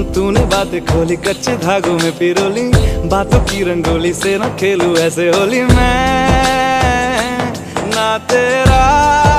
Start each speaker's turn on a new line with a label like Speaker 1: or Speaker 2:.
Speaker 1: तूने बातें खोली कच्चे धागों में पिरोली, बातों की रंगोली से न खेलूं ऐसे होली मैं ना तेरा